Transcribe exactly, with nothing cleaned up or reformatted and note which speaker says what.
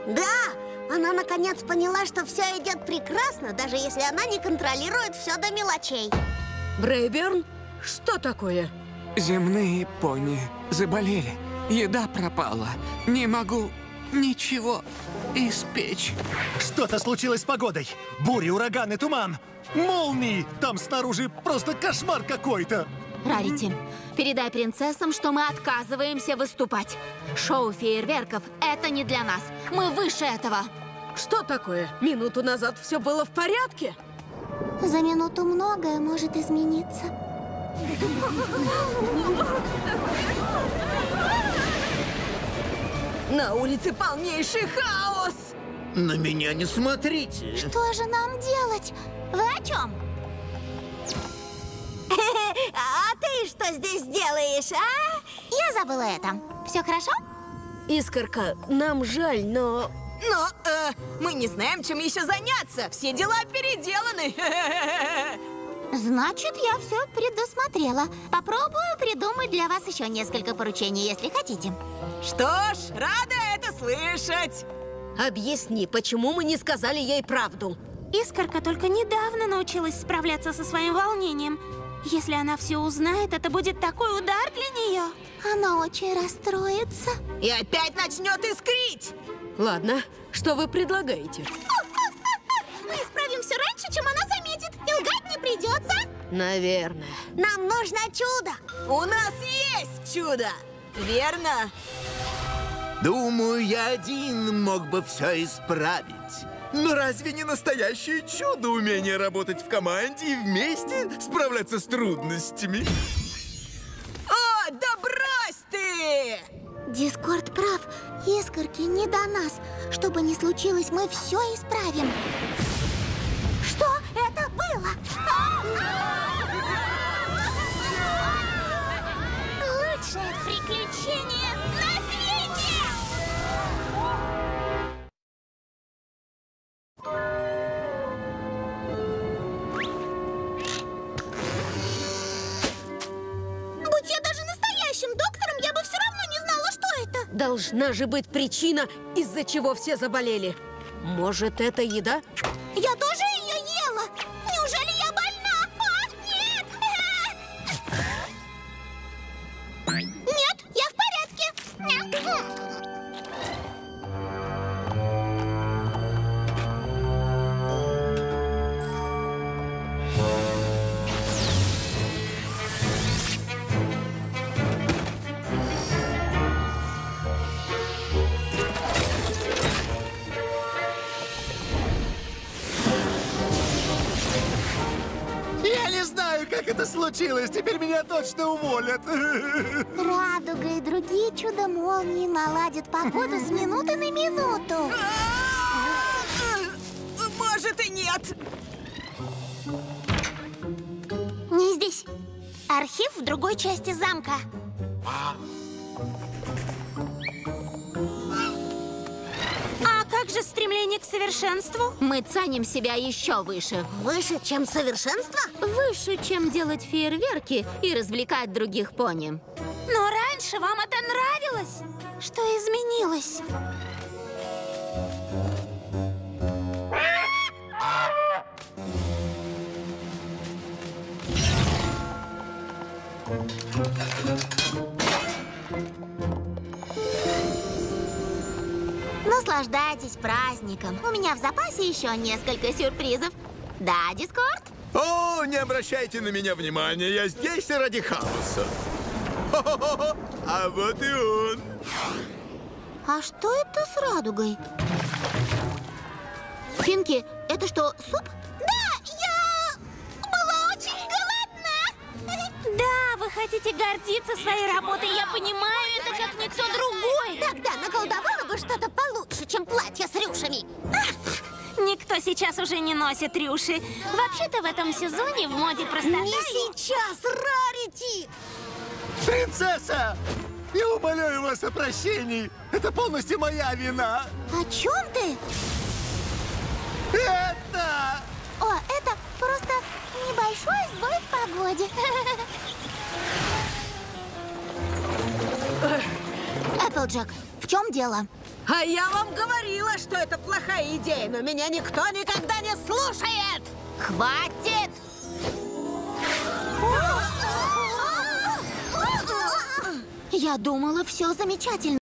Speaker 1: Да, она наконец поняла, что все идет прекрасно, даже если она не контролирует все до мелочей.
Speaker 2: Брейберн, что такое?
Speaker 3: Земные пони заболели. Еда пропала. Не могу ничего испечь.
Speaker 4: Что-то случилось с погодой. Бури, ураганы, туман. Молнии! Там снаружи просто кошмар какой-то.
Speaker 5: Рарити, передай принцессам, что мы отказываемся выступать. Шоу фейерверков – это не для нас. Мы выше этого.
Speaker 2: Что такое? Минуту назад все было в порядке?
Speaker 1: За минуту многое может измениться.
Speaker 2: На улице полнейший хаос!
Speaker 6: На меня не смотрите.
Speaker 1: Что же нам делать? Вы о чем? А ты что здесь делаешь, а? Я забыла это. Все хорошо?
Speaker 2: Искорка, нам жаль, но...
Speaker 7: Но э, мы не знаем, чем еще заняться. Все дела переделаны.
Speaker 1: Значит, я все предусмотрела. Попробую придумать для вас еще несколько поручений, если хотите.
Speaker 7: Что ж, рада это слышать.
Speaker 2: Объясни, почему мы не сказали ей правду?
Speaker 8: Искорка только недавно научилась справляться со своим волнением. Если она все узнает, это будет такой удар для нее.
Speaker 1: Она очень расстроится.
Speaker 7: И опять начнет искрить.
Speaker 2: Ладно, что вы предлагаете?
Speaker 1: Мы исправим все раньше, чем она заметит. И лгать не придется.
Speaker 2: Наверное.
Speaker 1: Нам нужно чудо.
Speaker 7: У нас есть чудо, верно?
Speaker 6: Думаю, я один мог бы все исправить.
Speaker 9: Но разве не настоящее чудо умение работать в команде и вместе справляться с трудностями?
Speaker 7: О, да брось ты!
Speaker 1: Дискорд прав. Искорки не до нас. Что бы ни случилось, мы все исправим. Что это было? Лучшее приключение на свете! Будь я даже настоящим доктором, я бы все равно не знала, что это.
Speaker 2: Должна же быть причина, из-за чего все заболели. Может, это еда?
Speaker 1: Я тоже ее ела. Неужели я больна? О, нет! Нет, я в порядке.
Speaker 4: Я не знаю, как это случилось. Теперь меня точно уволят.
Speaker 1: Радуга и другие чудо-молнии наладят погоду с минуты на минуту.
Speaker 7: Может и нет.
Speaker 1: Не здесь. Архив в другой части замка.
Speaker 8: А как же стремление к совершенству?
Speaker 5: Мы ценим себя еще выше.
Speaker 1: Выше, чем совершенство?
Speaker 5: Выше, чем делать фейерверки и развлекать других пони.
Speaker 8: Но раньше вам это нравилось. Что изменилось?
Speaker 1: Наслаждайтесь праздником. У меня в запасе еще несколько сюрпризов. Да, Дискорд?
Speaker 9: О, не обращайте на меня внимания, я здесь ради хаоса. Хо-хо-хо. А вот и он.
Speaker 1: А что это с радугой? Финки, это что, суп? Да, я была очень голодна.
Speaker 8: Да, вы хотите гордиться своей работой. Я понимаю это как никто другой.
Speaker 1: Тогда наколдовала бы что-то получше, чем платье с рюшами.
Speaker 8: Никто сейчас уже не носит рюши. Вообще-то в этом сезоне в моде простота.
Speaker 1: Не сейчас, Рарити!
Speaker 4: Принцесса! Я умоляю вас о прощении. Это полностью моя вина.
Speaker 1: О чем ты?
Speaker 4: Это...
Speaker 1: О, это просто небольшой сбой в погоде. Эпплджек, в чем дело?
Speaker 2: А я вам говорила, это плохая идея, но меня никто никогда не слушает!
Speaker 5: Хватит!
Speaker 1: Я думала, все замечательно.